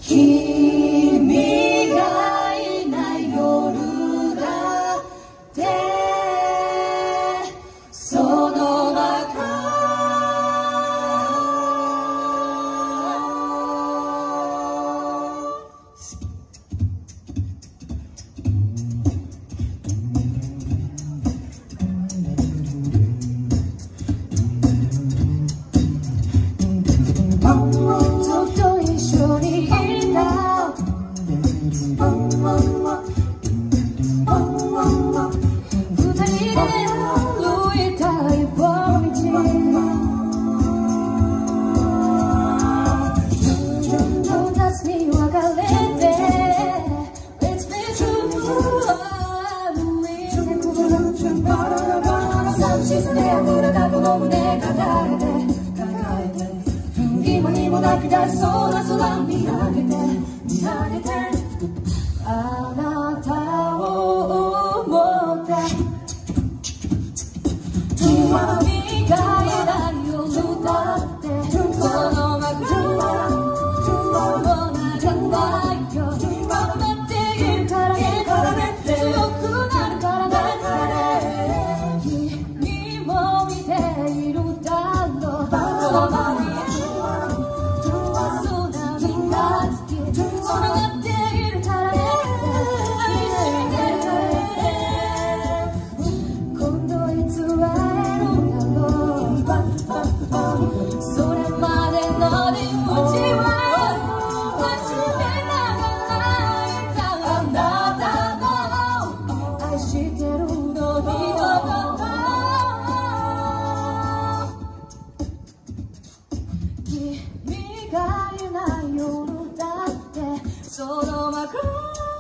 君がいない夜だってその中今にも泣き出しそうな空見上げてあなたを思って君がいない夜だってその中も泣かないよ守っているからね強くなるからね君も見ているだろう君がいない夜だってその枕